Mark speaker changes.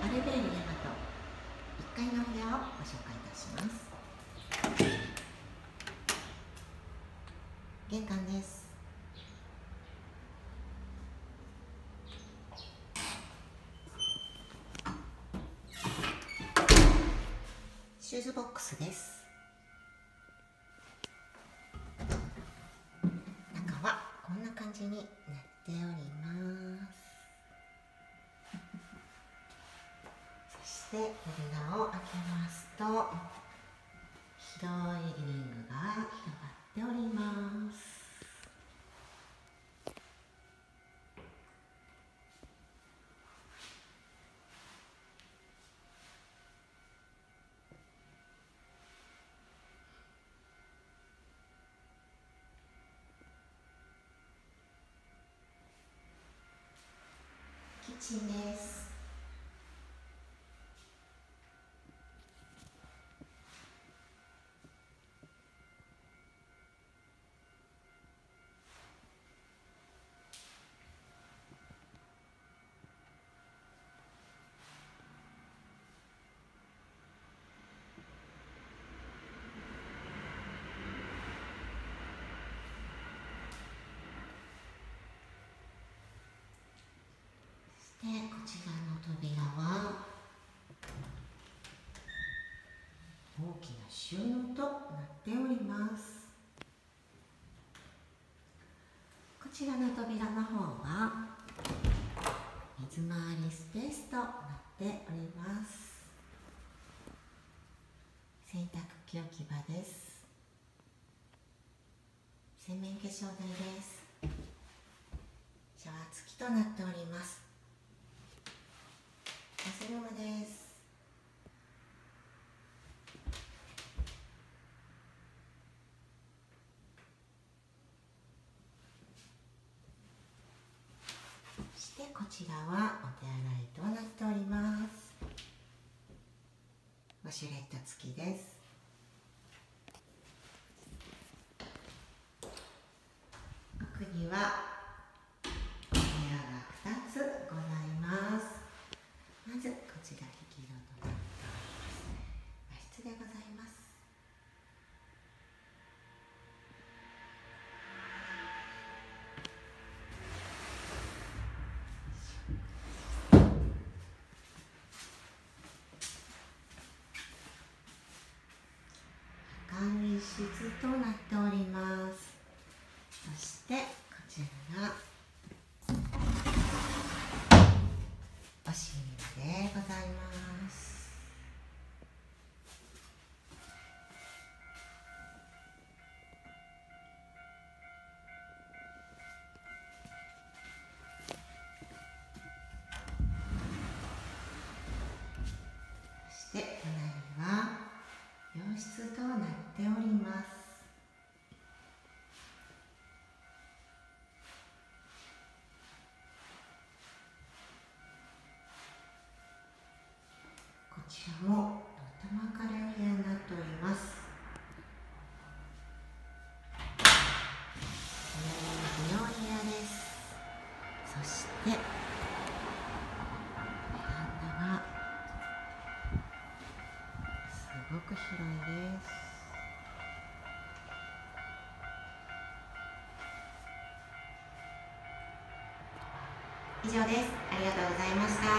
Speaker 1: アルベール大和1階のお部屋をご紹介いたします。玄関です。シューズボックスです。中はこんな感じになっております。そして扉を開けますと広いリビングが広がっております。キッチンです。で、こちらの扉は大きな収納となっております。こちらの扉の方は水回りスペースとなっております。洗濯機置き場です。洗面化粧台です。シャワー付きとなっております。バスルームです。そしてこちらはお手洗いとなっております。ウォシュレット付きです。奥には部屋が2つございます。まずこちら引き戸となっております。和室でございます。更衣室となっております。そしてこちらがお寝でございます。そして隣は洋室となっております。こちらもとても明るい部屋になっております。美容部屋です。そしてベランダがすごく広いです。以上です。ありがとうございました。